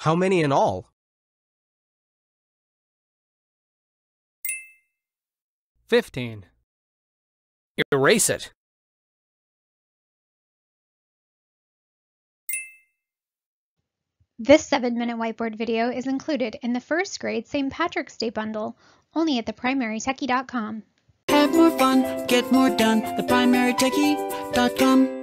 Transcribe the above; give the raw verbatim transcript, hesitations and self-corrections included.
How many in all? Fifteen. Erase it. This seven minute whiteboard video is included in the first grade Saint Patrick's Day bundle, only at the primary techie dot com. Have more fun, get more done, the primary techie dot com.